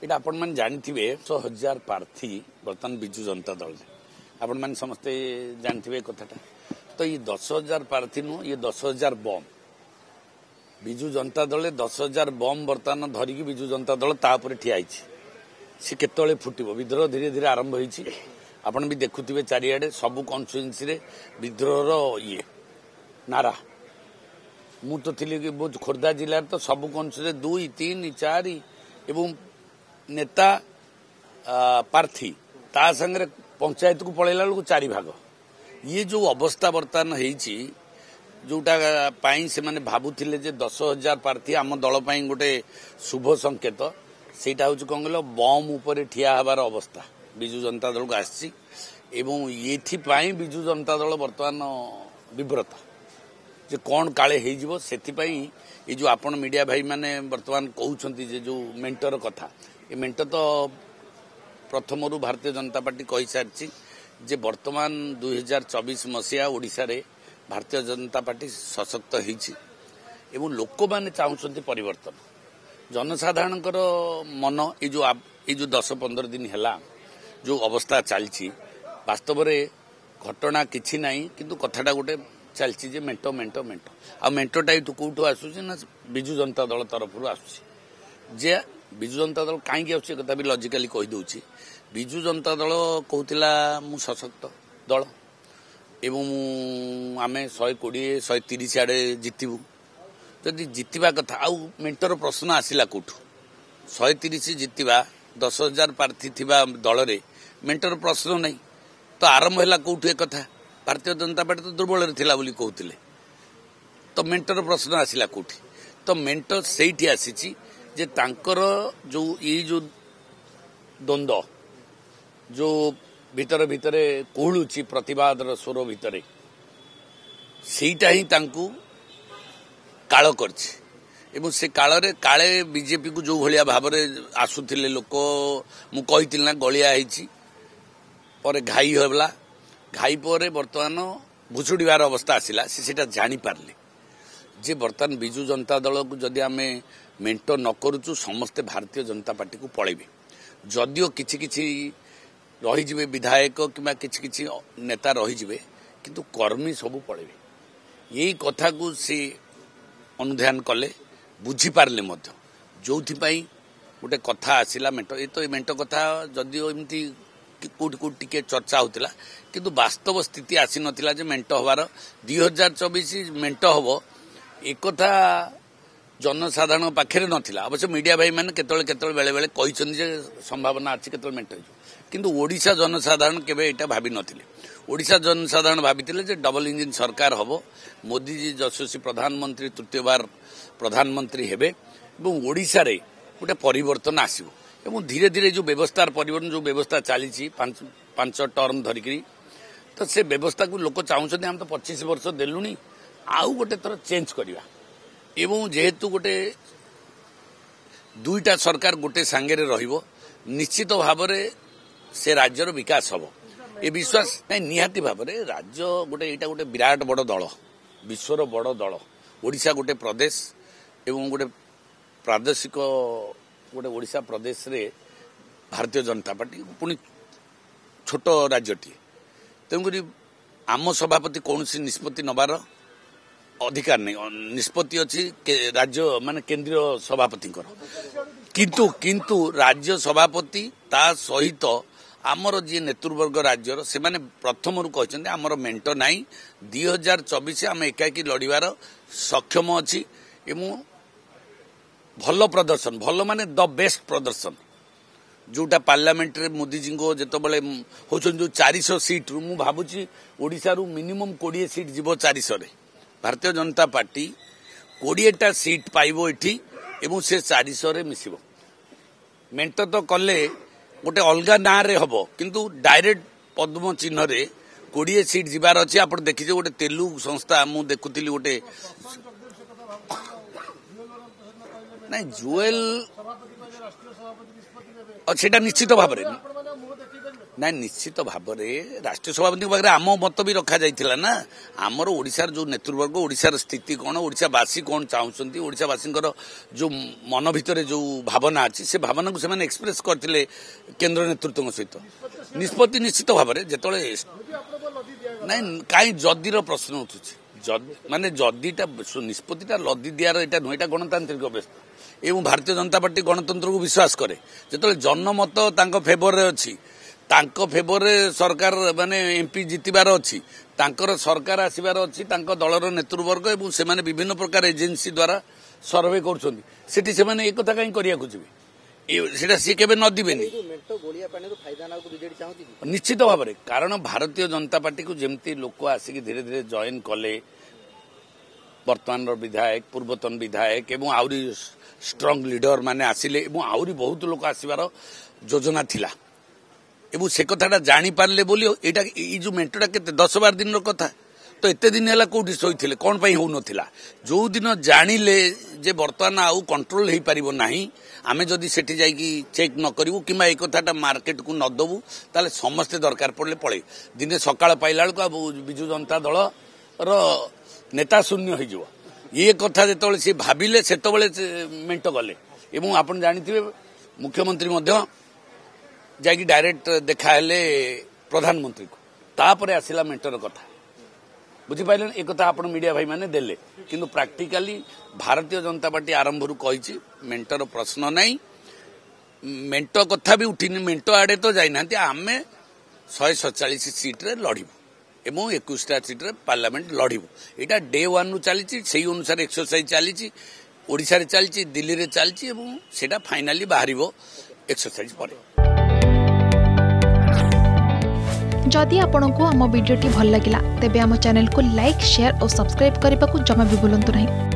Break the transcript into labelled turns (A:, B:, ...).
A: এটা आपण ମାନେ ଜାଣିଥିବେ 100,000 ପ୍ରାର୍ଥୀ ବର୍ତ୍ତମାନ ବିଜୁ ଜନତା ଦଳ आपण ମାନେ ସମସ୍ତେ ଜାଣିଥିବେ କଥାଟା ତ ଏଇ 10,000 ପ୍ରାର୍ଥୀ ନୁ ଏ 10,000 ବମ୍ ବିଜୁ ଜନତା ଦଳ 10,000 ବମ୍ ବର୍ତ୍ତମାନ ଧରିକି ବିଜୁ ଜନତା ଦଳ ତା ଉପରେ ଠିଆ ହେଇଛି ସେ କେତେବେଳେ ଫୁଟିବ ବିଦ୍ରୋହ ଧୀରେ ଧୀରେ ଆରମ୍ଭ ହେଇଛି ଆପଣ ବି ଦେଖୁଥିବେ ଚାରିଆଡେ ସବୁ କନଷ୍ଟିଚ୍ୟୁଏନ୍ସି ରେ ବିଦ୍ରୋହର ଇଏ ନାରା ମୁଁ ତ ଥିଲି ବହୁତ ଖୋର୍ଦ୍ଧା ଜିଲ୍ଲାରେ ତ ସବୁ କନଷ୍ଟିଚ୍ୟୁଏନ୍ସି 2, 3, 4 ଏବଂ नेता प्रार्थी ता संगे पंचायत को पलैला बेलू 4 भाग ये जो अवस्था बर्तमान होती जोटा से माने भावुले 10,000 प्रार्थी आम दल गोटे शुभ संकेत सेटा हूँ कौन कहल बम उपर ठिया हबार अवस्था विजु जनता दल को आसी विजु जनता दल बर्तमान विव्रत जे कौन काले से ये जो आपण मीडिया भाई माने बर्तमान कहते जो मेंटर कथा ये मेंटर तो प्रथम भारतीय जनता पार्टी कही सारी जे वर्तमान 2024 मसीहा ओडिशा रे भारतीय जनता पार्टी सशक्त हो लोक मैंने चाहते परिवर्तन जनसाधारण मन ये जो 10-15 दिन है जो अवस्था चलती वास्तव में घटना किसी ना किंतु कथाटा गोटे चलती जे मेंटो मेंटो मेंटो आ मेंटोटा तो कौटू आसूसी ना विजु जनता दल तरफ आसूसी जे विजु जनता दल कहीं आस भी लॉजिकली कहीदे विजु जनता दल कहला मु सशक्त दल एवं आम 120-130 आड़े जितबू जदि जितवा कथा आउ मेंटर प्रश्न आसला कौटू 130 जितवा 10,000 प्रार्थी थिबा दल रे मेंटर प्रश्न नहीं तो आरंभ है कौटू एक कथा भारतीय जनता पार्टी तो दुर्बल थिला बोली कहते तो मेंटर प्रश्न आसला कौटी तो मेंटर से आसी जे तांकर जो ये जो द्वंद्व जो भितर भितर कोहलुची प्रतिवाद स्वर भितर सेटा ही तांकू काल कर से काल रे काले बीजेपी को जो भाया भाव आसुले लोक मु कही ना गलिया पर घाई होला घाई पर बर्तमान भुचुड़ार अवस्था आसला से जानी पारले जे बर्तमान विजु जनता दल को जदि आम मेंटो न करूचु समस्ते भारतीय जनता पार्टी को पलैबे जदिओ किछि किछि रही विधायक किंबा किछि नेता रही किंतु कर्मी सब पलैबे यही कथा को सी अनुध्यान कले बुझीपारे जो गोटे कथा आसला मेंटो ये तो मेंटो कथा जदिओ एमती कौट कौट टिके चर्चा होता किंतु वास्तव स्थिति आसी नथिला जे मेंटो हबार 2024 मेंटो हबो एक कथा जनसाधारण पाखे नाला अवश्य मीडिया भाई मैंने केतळे बेले बेले कही संभावना अच्छी केतळे मेंटो किंतु ओडिशा जनसाधारण केबे एटा भाबी नथिले ओडिशा जनसाधारण भाबीतिले जे डबल इंजिन सरकार हबो मोदी जी यशस्वी प्रधानमंत्री तृतीय बार प्रधानमंत्री हेबे एवं ओडिशा रे गोटे परिवर्तन आसीबो एवं धीरे धीरे जो व्यवस्था परिवर्तन जो व्यवस्था चली 5 टर्म धरिकी तो से व्यवस्था को लोक चाहते हम तो 25 वर्ष देलुनी आउ गोटे थर चेंज करवा एवं जेहेतु गोटे दुईटा सरकार गोटे सांगे रहिबो निश्चित भाव से राज्यर विकास हम ये विश्वास नहीं निहाती भाव राज्य गोटे यहाँ गोटे विराट बड़ दल विश्वर बड़ दल ओडिशा गोटे प्रदेश एवं गोटे प्रादेशिक गोटे ओडिशा प्रदेश रे भारतीय जनता पार्टी पुणी छोट राज्यटी तेणुक आम सभापति कौन निष्पत्ति नबार अधिकार नहीं निष्पत्ति अच्छी राज्य माने केंद्रीय सभापति किंतु किंतु राज्य सभापति ता सहित आमर जी नेतृवर्ग राज्यर से माने प्रथम रु कहते आमर मेंटो नाई 2024 आम एकाकी लड़ार सक्षम अच्छी एवं भल प्रदर्शन भल माने द बेस्ट प्रदर्शन जोटा पार्लियामेंट रे मोदी जी को जिते होचन जो 400 सीट रु मु भाबुची ओडिशा रु मिनिमम 20 सीट जीवो 400 रे भारतीय जनता पार्टी 20टा सीट पाइबो एठी एवं से 400 रे मिसिबो मेंटो तो कले गोटे अलगा ना रे हबो किंतु डायरेक्ट पद्म चिन्ह रे 20 सीट जीवार अछि आपण देखिजे गोटे तेलुगु संस्था मु देखुतिली गोटे नहीं जुएल सेटा निश्चित भाव ना निश्चित भाव में राष्ट्रीय सभापति पाखे आम मत भी रखा जाइथिला ना आमर ओडिशार जो नेतृवर्ग ओडिशार स्थिति कौन ओडिशावासी कौन चाहूछंती ओडिशावासींकर जो मन भितर जो भावना अच्छी से भावना को से एक्सप्रेस करथिले केंद्र नेतृत्व सहित निष्पत्ति निश्चित भाव में जेतले ना कहीं जदीर प्रश्न उठुछि माने जदीटा निष्पत्तिटा लदी दियार एटा नुईटा गणतांत्रिक व्यवस्था एवं भारतीय जनता पार्टी गणतंत्र को विश्वास करे जेतले जनमत तांको फेवर रे अछि तांको फेवर रे सरकार माने एमपी जितिबार अछि तांकर सरकार आसीबार अछि तांको दलर नेतृवर्ग एवं से माने विभिन्न प्रकार एजेंसी द्वारा सर्वे करछोंती सेठी से माने एक कथा काई करिया खुजिबे सेटा सी केबे न दिबेनी निश्चित भाव में कारण भारतीय जनता पार्टी को जमती लोक आसिक धीरे धीरे जॉइन कले वर्तमान विधायक पूर्वतन विधायक एवं आउरी स्ट्रांग लीडर माने आसिले एवं आउरी बहुत लोक आसीबार योजना थिला एवं से कथाटा जानी पारले बोली एटा ई जो मेंटोटा केते 10-12 दिन कथा तो एते दिन हला कोठी सोइथिले कोन पई हो नथिला जो दिन जानिले जे वर्तमान आउ कंट्रोल हेई परिबो नाही आमे जदि सेठी जाई की चेक न करिवु किमा ए कथाटा मार्केट को न दबु ताले समस्त दरकार पड़ले पळे दिने सकाळ पाइला को बिजु जनता दल रो नेता शून्य हो जिवो ये कथा जेतबेले से भाबिले सेतबेले मेंटो गले एवं आपण जानिथिबे मुख्यमंत्री मध्य जाई डायरेक्ट देखाले प्रधानमंत्री को तापरे आसिला मेंटर कथा बुझिपारे एक कथा आपण मीडिया भाई माने देले किंतु प्रैक्टिकली भारतीय जनता पार्टी आरंभ रु कहिछि मेंटर प्रश्न नहीं मेंटो कथा भी उठिनी मेंटो आडे तो जाई नांती आमे 147 सीट रे लढिबु एवं 21टा सीट रे पार्लियामेंट लढिबु एटा डे 1 रु चलीछि सेही अनुसार एक्सरसाइज चलीछि ओडिसा रे चलीछि दिल्ली रे चलीछि एवं सेटा फाइनली बाहरिबो एक्सरसाइज परे
B: जदि आपंक आम भिडी भल लगा तेब आम चैनल को लाइक शेयर और सब्सक्राइब करने को जमा भी भूलु नहीं।